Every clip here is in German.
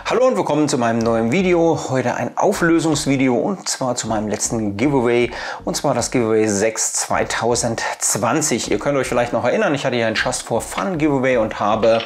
Hallo und willkommen zu meinem neuen Video. Heute ein Auflösungsvideo und zwar zu meinem letzten Giveaway und zwar das Giveaway 6 2020. Ihr könnt euch vielleicht noch erinnern, ich hatte ja ein Just for Fun Giveaway und habe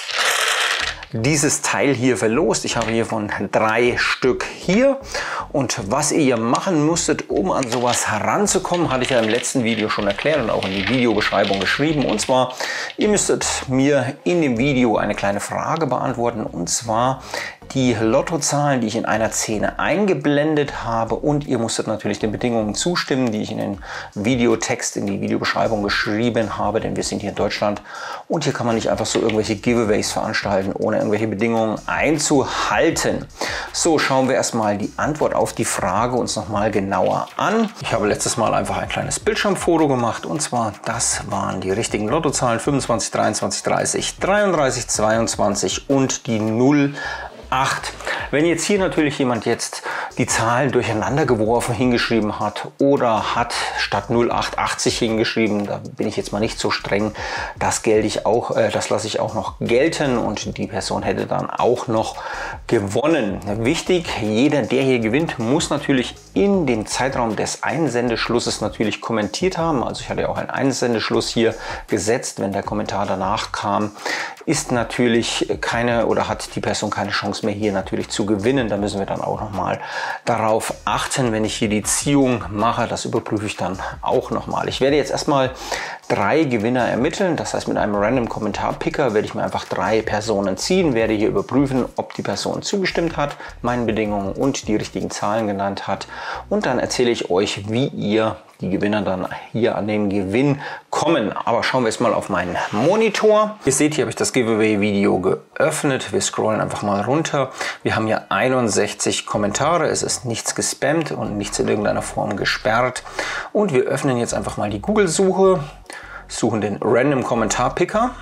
dieses Teil hier verlost. Ich habe hiervon 3 Stück hier und was ihr machen musstet, um an sowas heranzukommen, hatte ich ja im letzten Video schon erklärt und auch in die Videobeschreibung geschrieben. Und zwar, ihr müsstet mir in dem Video eine kleine Frage beantworten und zwar die Lottozahlen, die ich in einer Szene eingeblendet habe, und ihr musstet natürlich den Bedingungen zustimmen, die ich in den Videotext, in die Videobeschreibung geschrieben habe, denn wir sind hier in Deutschland und hier kann man nicht einfach so irgendwelche Giveaways veranstalten, ohne irgendwelche Bedingungen einzuhalten. So, schauen wir erstmal die Antwort auf die Frage uns nochmal genauer an. Ich habe letztes Mal einfach ein kleines Bildschirmfoto gemacht und zwar, das waren die richtigen Lottozahlen 25, 23, 30, 33, 22 und die 0. 8. Wenn jetzt hier natürlich jemand jetzt die Zahlen durcheinander geworfen hingeschrieben hat oder hat statt 0880 hingeschrieben, da bin ich jetzt mal nicht so streng, das lasse ich auch noch gelten und die Person hätte dann auch noch gewonnen. Wichtig, jeder, der hier gewinnt, muss natürlich in dem Zeitraum des Einsendeschlusses natürlich kommentiert haben. Also ich hatte ja auch einen Einsendeschluss hier gesetzt. Wenn der Kommentar danach kam, ist natürlich hat die Person keine Chance mehr hier natürlich zu gewinnen. Da müssen wir dann auch nochmal darauf achten, wenn ich hier die Ziehung mache. Das überprüfe ich dann auch nochmal. Ich werde jetzt erstmal 3 Gewinner ermitteln. Das heißt, mit einem Random Kommentarpicker werde ich mir einfach 3 Personen ziehen, werde hier überprüfen, ob die Person zugestimmt hat, meinen Bedingungen und die richtigen Zahlen genannt hat. Und dann erzähle ich euch, wie ihr die Gewinner dann hier an den Gewinn kommen. Aber schauen wir jetzt mal auf meinen Monitor. Ihr seht, hier habe ich das Giveaway-Video geöffnet. Wir scrollen einfach mal runter. Wir haben hier 61 Kommentare. Es ist nichts gespammt und nichts in irgendeiner Form gesperrt. Und wir öffnen jetzt einfach mal die Google-Suche, suchen den Random Kommentarpicker.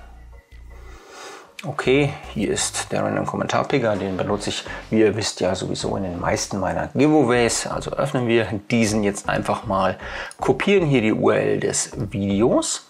Okay, hier ist der Random Kommentarpicker, den benutze ich, wie ihr wisst, ja sowieso in den meisten meiner Giveaways. Also öffnen wir diesen jetzt einfach mal, kopieren hier die URL des Videos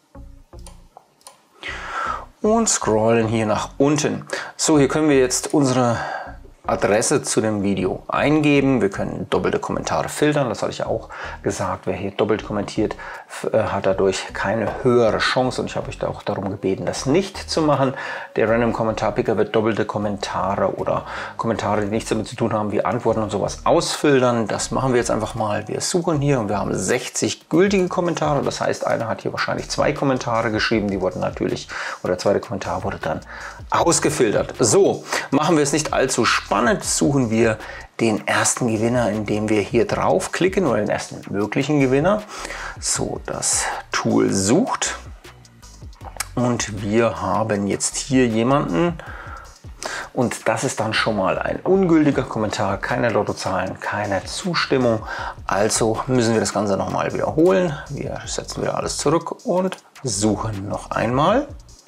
und scrollen hier nach unten. So, hier können wir jetzt unsere Adresse zu dem Video eingeben. Wir können doppelte Kommentare filtern. Das hatte ich ja auch gesagt. Wer hier doppelt kommentiert, hat dadurch keine höhere Chance. Und ich habe euch da auch darum gebeten, das nicht zu machen. Der Random Kommentarpicker wird doppelte Kommentare oder Kommentare, die nichts damit zu tun haben, wie Antworten und sowas ausfiltern. Das machen wir jetzt einfach mal. Wir suchen hier und wir haben 60 gültige Kommentare. Das heißt, einer hat hier wahrscheinlich 2 Kommentare geschrieben. Die wurden natürlich, oder der zweite Kommentar wurde dann ausgefiltert. So, machen wir es nicht allzu spannend. Suchen wir den ersten Gewinner, indem wir hier draufklicken, oder den ersten möglichen Gewinner. So, das Tool sucht und wir haben jetzt hier jemanden und das ist dann schon mal ein ungültiger Kommentar, keine Lottozahlen, keine Zustimmung. Also müssen wir das Ganze nochmal wiederholen. Wir setzen wieder alles zurück und suchen noch einmal.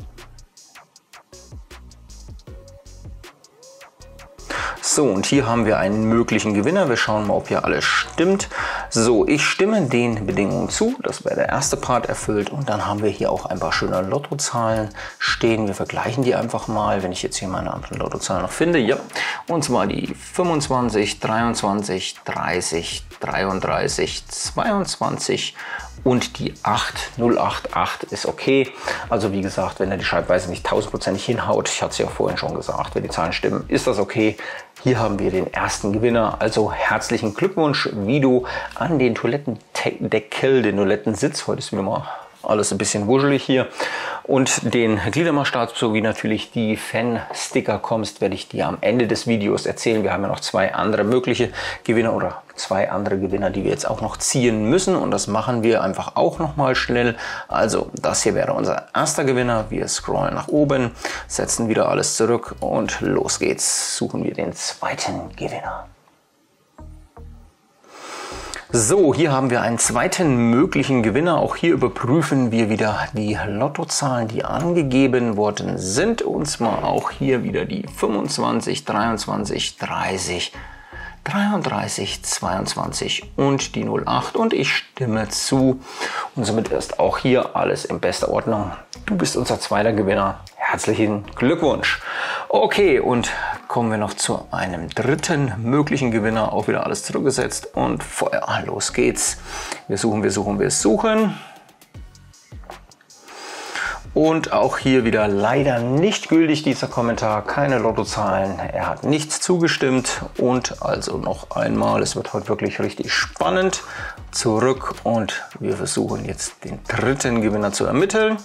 So, und hier haben wir einen möglichen Gewinner. Wir schauen mal, ob hier alles stimmt. So, ich stimme den Bedingungen zu. Das wäre der erste Part erfüllt. Und dann haben wir hier auch ein paar schöne Lottozahlen stehen. Wir vergleichen die einfach mal, wenn ich jetzt hier meine anderen Lottozahlen noch finde. Ja, und zwar die 25, 23, 30, 33, 22 und die 8088 ist okay. Also wie gesagt, wenn er die Schreibweise nicht 1000%ig hinhaut, ich hatte es ja vorhin schon gesagt, wenn die Zahlen stimmen, ist das okay. Hier haben wir den ersten Gewinner, also herzlichen Glückwunsch, Vido, an den Toilettendeckel, den Toilettensitz. Heute ist wieder mal alles ein bisschen wuschelig hier. Und den Gliedermaßstab sowie natürlich die Fan-Sticker kommst, werde ich dir am Ende des Videos erzählen. Wir haben ja noch 2 andere mögliche Gewinner oder 2 andere Gewinner, die wir jetzt auch noch ziehen müssen. Und das machen wir einfach auch noch mal schnell. Also das hier wäre unser erster Gewinner. Wir scrollen nach oben, setzen wieder alles zurück und los geht's. Suchen wir den zweiten Gewinner. So, hier haben wir einen zweiten möglichen Gewinner. Auch hier überprüfen wir wieder die Lottozahlen, die angegeben worden sind. Und zwar auch hier wieder die 25, 23, 30, 33, 22 und die 08. Und ich stimme zu. Und somit ist auch hier alles in bester Ordnung. Du bist unser zweiter Gewinner. Herzlichen Glückwunsch. Okay, und kommen wir noch zu einem dritten möglichen Gewinner. Auch wieder alles zurückgesetzt und Feuer. Los geht's. Wir suchen, wir suchen, wir suchen. Und auch hier wieder leider nicht gültig dieser Kommentar, keine Lottozahlen, er hat nichts zugestimmt. Und also noch einmal, es wird heute wirklich richtig spannend, zurück und wir versuchen jetzt den dritten Gewinner zu ermitteln.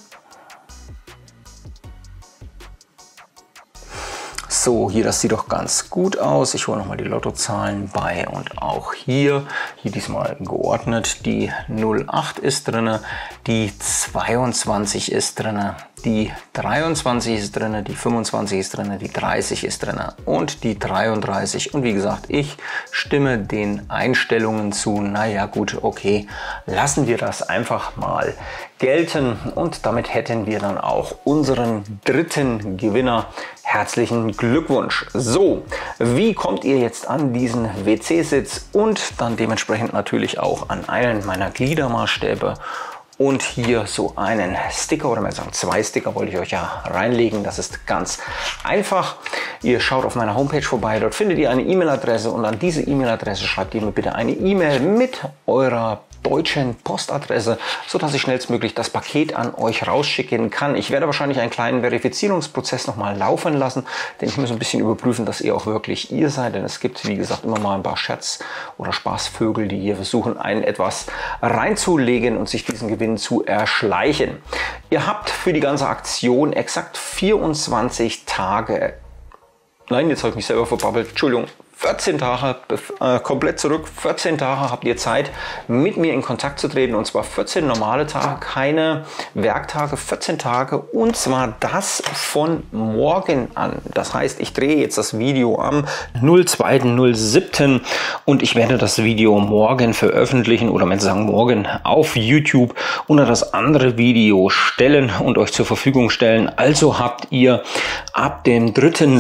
So, hier, das sieht doch ganz gut aus. Ich hole nochmal die Lottozahlen bei und auch hier diesmal geordnet. Die 08 ist drin, die 22 ist drin, die 23 ist drin, die 25 ist drin, die 30 ist drin und die 33. Und wie gesagt, ich stimme den Einstellungen zu. Naja gut, okay, lassen wir das einfach mal gelten und damit hätten wir dann auch unseren dritten Gewinner. Herzlichen Glückwunsch. So, wie kommt ihr jetzt an diesen WC-Sitz und dann dementsprechend natürlich auch an einen meiner Gliedermaßstäbe und hier so einen Sticker oder mal sagen 2 Sticker wollte ich euch ja reinlegen. Das ist ganz einfach. Ihr schaut auf meiner Homepage vorbei, dort findet ihr eine E-Mail-Adresse und an diese E-Mail-Adresse schreibt ihr mir bitte eine E-Mail mit eurer deutschen Postadresse, sodass ich schnellstmöglich das Paket an euch rausschicken kann. Ich werde wahrscheinlich einen kleinen Verifizierungsprozess nochmal laufen lassen, denn ich muss ein bisschen überprüfen, dass ihr auch wirklich ihr seid, denn es gibt, wie gesagt, immer mal ein paar Scherz- oder Spaßvögel, die hier versuchen, einen etwas reinzulegen und sich diesen Gewinn zu erschleichen. Ihr habt für die ganze Aktion exakt 24 Tage, nein, jetzt habe ich mich selber verbabbelt, Entschuldigung, 14 Tage, komplett zurück, 14 Tage habt ihr Zeit, mit mir in Kontakt zu treten und zwar 14 normale Tage, keine Werktage, 14 Tage und zwar das von morgen an. Das heißt, ich drehe jetzt das Video am 02.07. und ich werde das Video morgen veröffentlichen oder wenn Sie sagen morgen auf YouTube unter das andere Video stellen und euch zur Verfügung stellen. Also habt ihr ab dem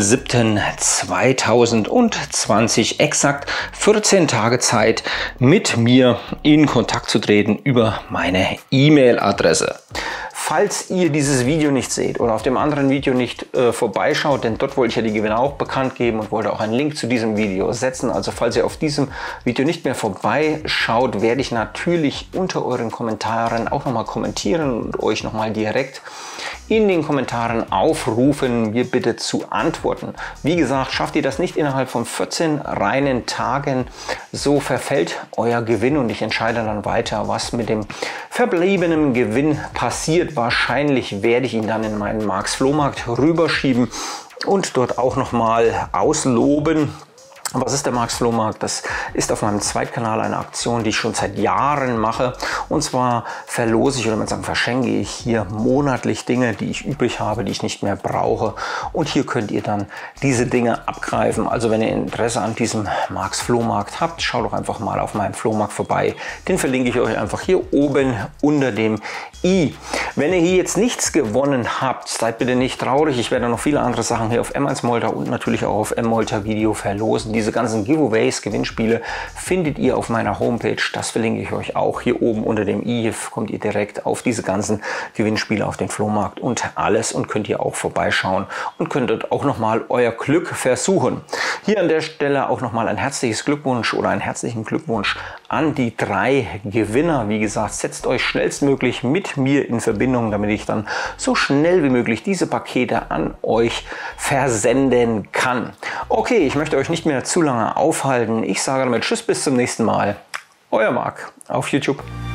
3.07.2020 exakt 14 Tage Zeit, mit mir in Kontakt zu treten über meine E-Mail-Adresse. Falls ihr dieses Video nicht seht oder auf dem anderen Video nicht vorbeischaut, denn dort wollte ich ja die Gewinner auch bekannt geben und wollte auch einen Link zu diesem Video setzen. Also falls ihr auf diesem Video nicht mehr vorbeischaut, werde ich natürlich unter euren Kommentaren auch nochmal kommentieren und euch nochmal direkt in den Kommentaren aufrufen, mir bitte zu antworten. Wie gesagt, schafft ihr das nicht innerhalb von 14 reinen Tagen, so verfällt euer Gewinn und ich entscheide dann weiter, was mit dem verbliebenen Gewinn passiert. Wahrscheinlich werde ich ihn dann in meinen Marx Flohmarkt rüberschieben und dort auch nochmal ausloben. Was ist der Marx Flohmarkt? Das ist auf meinem Zweitkanal eine Aktion, die ich schon seit Jahren mache. Und zwar verlose ich oder man sagt, verschenke ich hier monatlich Dinge, die ich übrig habe, die ich nicht mehr brauche. Und hier könnt ihr dann diese Dinge abgreifen. Also wenn ihr Interesse an diesem Marx Flohmarkt habt, schaut doch einfach mal auf meinem Flohmarkt vorbei. Den verlinke ich euch einfach hier oben unter dem i. Wenn ihr hier jetzt nichts gewonnen habt, seid bitte nicht traurig. Ich werde noch viele andere Sachen hier auf M1 Malta und natürlich auch auf M-Malta Video verlosen. Diese ganzen Giveaways, Gewinnspiele findet ihr auf meiner Homepage. Das verlinke ich euch auch hier oben unter dem i. Hier kommt ihr direkt auf diese ganzen Gewinnspiele auf den Flohmarkt und alles und könnt ihr auch vorbeischauen und könnt dort auch nochmal euer Glück versuchen. Hier an der Stelle auch nochmal ein herzliches Glückwunsch oder einen herzlichen Glückwunsch an die 3 Gewinner. Wie gesagt, setzt euch schnellstmöglich mit mir in Verbindung, damit ich dann so schnell wie möglich diese Pakete an euch versenden kann. Okay, ich möchte euch nicht mehr zu lange aufhalten. Ich sage damit Tschüss, bis zum nächsten Mal. Euer Marc auf YouTube.